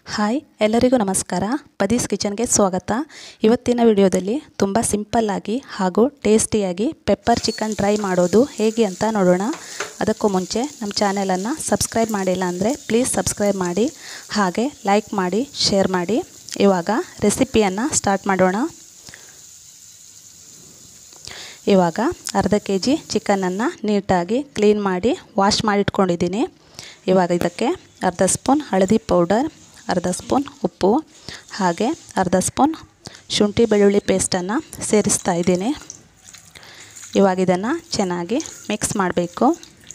Hi ಎಲ್ಲರಿಗೂ ನಮಸ್ಕಾರ. ಪದೀಸ್ ಕಿಚನ್ಗೆ ಸ್ವಾಗತ. ಇವತ್ತಿನ ವಿಡಿಯೋದಲ್ಲಿ ತುಂಬ ಸಿಂಪಲ್ ಆಗಿ ಹಾಗೂ ಟೇಸ್ಟಿಯಾಗಿ ಪೆಪ್ಪರ್ ಚಿಕನ್ ಡ್ರೈ ಮಾಡೋದು ಹೇಗೆ ಅಂತ ನೋಡೋಣ. ಅದಕ್ಕೂ ಮುಂಚೆ ನಮ್ಮ ಚಾನೆಲನ್ನು ಸಬ್ಸ್ಕ್ರೈಬ್ ಮಾಡಿಲ್ಲ ಅಂದರೆ ಪ್ಲೀಸ್ ಸಬ್ಸ್ಕ್ರೈಬ್ ಮಾಡಿ, ಹಾಗೆ ಲೈಕ್ ಮಾಡಿ, ಶೇರ್ ಮಾಡಿ. ಇವಾಗ ರೆಸಿಪಿಯನ್ನು ಸ್ಟಾರ್ಟ್ ಮಾಡೋಣ. ಇವಾಗ ಅರ್ಧ kg ಚಿಕನನ್ನು ನೀಟಾಗಿ ಕ್ಲೀನ್ ಮಾಡಿ ವಾಶ್ ಮಾಡಿಟ್ಕೊಂಡಿದ್ದೀನಿ. ಇವಾಗ ಇದಕ್ಕೆ ಅರ್ಧ ಸ್ಪೂನ್ ಹಳದಿ ಪೌಡರ್, ಅರ್ಧ ಸ್ಪೂನ್ ಉಪ್ಪು, ಹಾಗೆ ಅರ್ಧ ಸ್ಪೂನ್ ಶುಂಠಿ ಬೆಳ್ಳುಳ್ಳಿ ಪೇಸ್ಟನ್ನು ಸೇರಿಸ್ತಾ ಇದ್ದೀನಿ. ಇವಾಗ ಇದನ್ನು ಚೆನ್ನಾಗಿ ಮಿಕ್ಸ್ ಮಾಡಬೇಕು.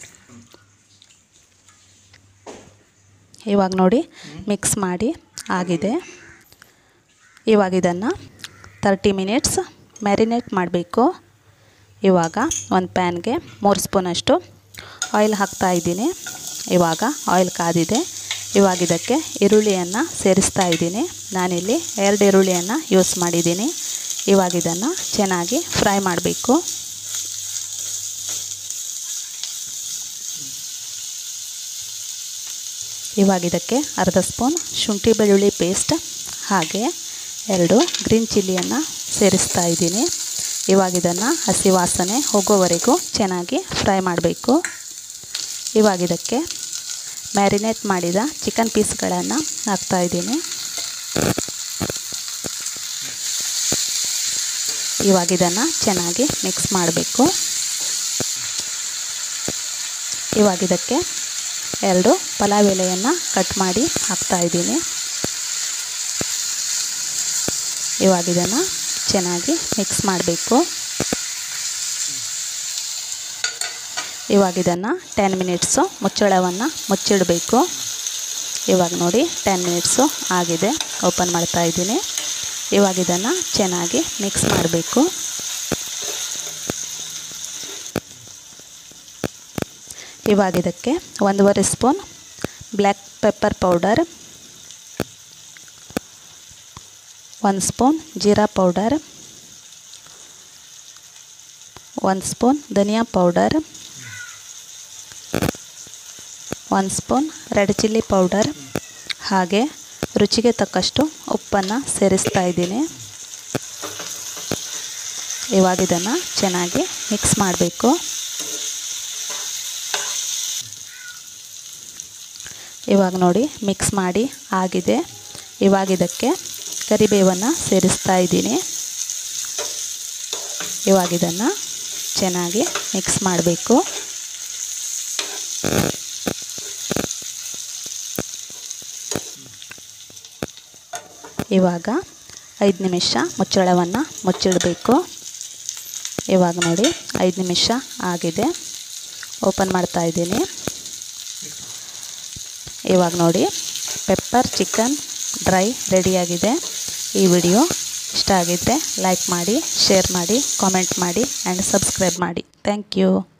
ಇವಾಗ ನೋಡಿ ಮಿಕ್ಸ್ ಮಾಡಿ ಆಗಿದೆ. ಇವಾಗ ಇದನ್ನು 30 ಮಿನಿಟ್ಸ್ ಮ್ಯಾರಿನೇಟ್ ಮಾಡಬೇಕು. ಇವಾಗ ಒಂದು ಪ್ಯಾನ್ಗೆ 3 ಸ್ಪೂನಷ್ಟು ಆಯಿಲ್ ಹಾಕ್ತಾ ಇದ್ದೀನಿ. ಇವಾಗ ಆಯಿಲ್ ಕಾದಿದೆ. ಇವಾಗ ಇದಕ್ಕೆ ಈರುಳ್ಳಿಯನ್ನು ಸೇರಿಸ್ತಾ ಇದ್ದೀನಿ. ನಾನಿಲ್ಲಿ 2 ಈರುಳ್ಳಿಯನ್ನು ಯೂಸ್ ಮಾಡಿದ್ದೀನಿ. ಇವಾಗ ಇದನ್ನು ಚೆನ್ನಾಗಿ ಫ್ರೈ ಮಾಡಬೇಕು. ಇವಾಗ ಇದಕ್ಕೆ ಅರ್ಧ ಸ್ಪೂನ್ ಶುಂಠಿ ಬೆಳ್ಳುಳ್ಳಿ ಪೇಸ್ಟ್, ಹಾಗೆ 2 ಗ್ರೀನ್ ಚಿಲ್ಲಿಯನ್ನು ಸೇರಿಸ್ತಾ ಇದ್ದೀನಿ. ಇವಾಗ ಇದನ್ನು ಹಸಿ ವಾಸನೆ ಹೋಗೋವರೆಗೂ ಚೆನ್ನಾಗಿ ಫ್ರೈ ಮಾಡಬೇಕು. ಇವಾಗ ಇದಕ್ಕೆ ಮ್ಯಾರಿನೇಟ್ ಮಾಡಿದ ಚಿಕನ್ ಪೀಸ್ಗಳನ್ನು ಹಾಕ್ತಾ ಇದ್ದೀನಿ. ಇವಾಗ ಇದನ್ನು ಚೆನ್ನಾಗಿ ಮಿಕ್ಸ್ ಮಾಡಬೇಕು. ಇವಾಗ ಇದಕ್ಕೆ 2 ಪಲಾವ್ ಎಲೆಯನ್ನು ಕಟ್ ಮಾಡಿ ಹಾಕ್ತಾ ಇದ್ದೀನಿ. ಇವಾಗ ಇದನ್ನು ಚೆನ್ನಾಗಿ ಮಿಕ್ಸ್ ಮಾಡಬೇಕು. ಇವಾಗ ಇದನ್ನು 10 ಮಿನಿಟ್ಸು ಮುಚ್ಚಳವನ್ನು ಮುಚ್ಚಿಡಬೇಕು. ಇವಾಗ ನೋಡಿ 10 ಮಿನಿಟ್ಸು ಆಗಿದೆ. ಓಪನ್ ಮಾಡ್ತಾ ಇದ್ದೀನಿ. ಇವಾಗ ಇದನ್ನು ಚೆನ್ನಾಗಿ ಮಿಕ್ಸ್ ಮಾಡಬೇಕು. ಇವಾಗ ಇದಕ್ಕೆ 1.5 spoon black pepper powder, 1 spoon ಜೀರಾ ಪೌಡರ್, 1 ಸ್ಪೂನ್ ಧನಿಯಾ powder, 1 spoon red chilli powder, ಹಾಗೆ ರುಚಿಗೆ ತಕ್ಕಷ್ಟು ಉಪ್ಪನ್ನು ಸೇರಿಸ್ತಾ ಇದ್ದೀನಿ. ಇವಾಗ ಇದನ್ನು ಚೆನ್ನಾಗಿ ಮಿಕ್ಸ್ ಮಾಡಬೇಕು. ಇವಾಗ ನೋಡಿ ಮಿಕ್ಸ್ ಮಾಡಿ ಆಗಿದೆ. ಇವಾಗ ಇದಕ್ಕೆ ಕರಿಬೇವನ್ನು ಸೇರಿಸ್ತಾ ಇದ್ದೀನಿ. ಇವಾಗ ಇದನ್ನು ಚೆನ್ನಾಗಿ ಮಿಕ್ಸ್ ಮಾಡಬೇಕು. ಇವಾಗ 5 ನಿಮಿಷ ಮುಚ್ಚಳವನ್ನು ಮುಚ್ಚಿಡಬೇಕು. ಇವಾಗ ನೋಡಿ 5 ನಿಮಿಷ ಆಗಿದೆ. ಓಪನ್ ಮಾಡ್ತಾ ಇದ್ದೀನಿ. ಇವಾಗ ನೋಡಿ ಪೆಪ್ಪರ್ ಚಿಕನ್ ಡ್ರೈ ರೆಡಿಯಾಗಿದೆ. ಈ ವಿಡಿಯೋ ಇಷ್ಟ ಆಗಿದ್ದರೆ ಲೈಕ್ ಮಾಡಿ, ಶೇರ್ ಮಾಡಿ, ಕಾಮೆಂಟ್ ಮಾಡಿ ಆ್ಯಂಡ್ ಸಬ್ಸ್ಕ್ರೈಬ್ ಮಾಡಿ. Thank you.